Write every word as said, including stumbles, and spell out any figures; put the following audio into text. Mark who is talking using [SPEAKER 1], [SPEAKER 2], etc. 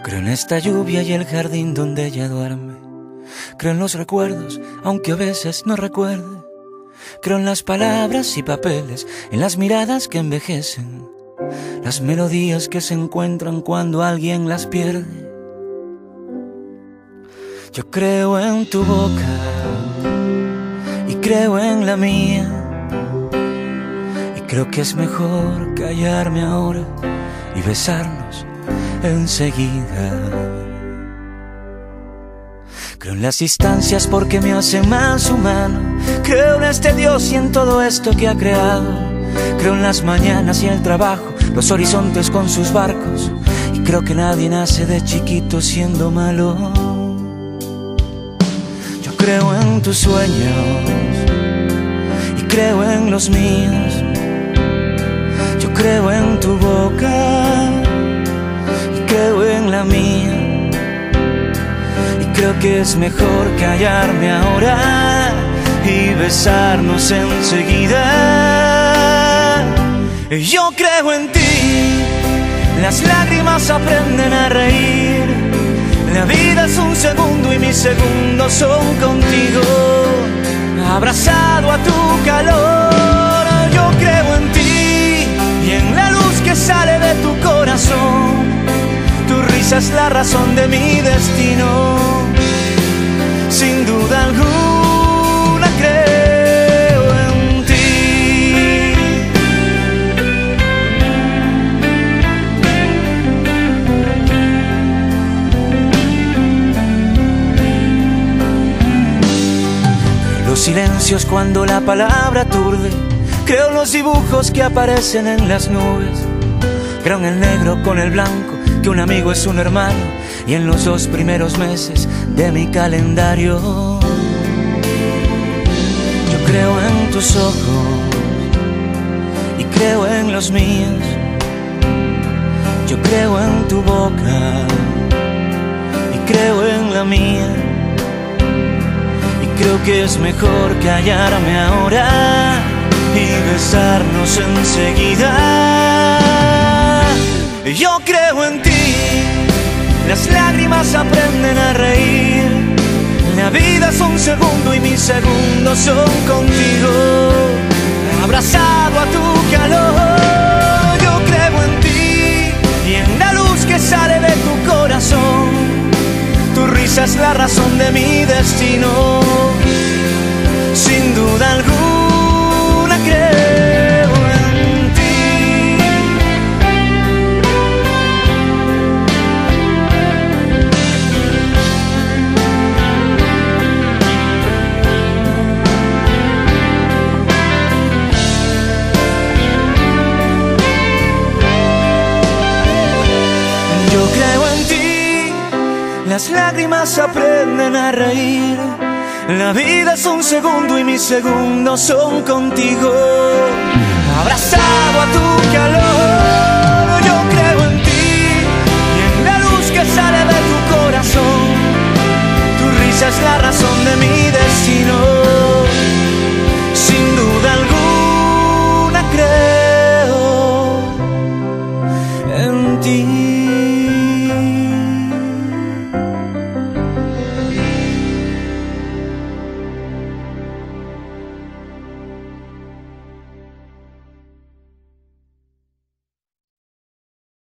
[SPEAKER 1] Creo en esta lluvia y el jardín donde ella duerme. Creo en los recuerdos, aunque a veces no recuerde. Creo en las palabras y papeles, en las miradas que envejecen, las melodías que se encuentran cuando alguien las pierde. Yo creo en tu boca y creo en la mía, y creo que es mejor callarme ahora y besarnos enseguida. Creo en las distancias porque me hacen más humano. Creo en este Dios y en todo esto que ha creado. Creo en las mañanas y el trabajo, los horizontes con sus barcos. Y creo que nadie nace de chiquito siendo malo. Yo creo en tus sueños y creo en los míos. Yo creo en tu boca y creo en la mía. Creo que es mejor callarme ahora y besarnos enseguida. Yo creo en ti, las lágrimas aprenden a reír. La vida es un segundo y mis segundos son contigo, abrazado a tu calor. Yo creo en ti y en la luz que sale de tu corazón. Tu risa es la razón de mi destino. Sin duda alguna creo en ti. Los silencios cuando la palabra aturde. Creo en los dibujos que aparecen en las nubes. Creo en el negro con el blanco, que un amigo es un hermano, y en los dos primeros meses de mi calendario. Yo creo en tus ojos y creo en los míos. Yo creo en tu boca y creo en la mía. Y creo que es mejor callarme ahora y besarnos enseguida. Yo creo en ti, las lágrimas aprenden a reír. La vida es un segundo y mis segundos son contigo, abrazado a tu calor. Yo creo en ti y en la luz que sale de tu corazón. Tu risa es la razón de mi destino. Sin duda alguna creo en ti. Yo creo en ti, las lágrimas aprenden a reír. La vida es un segundo y mis segundos son contigo, abrazado a tu calor. Yo creo en ti y en la luz que sale de tu corazón. Tu risa es la razón de mi destino. Sin duda alguna creo en ti.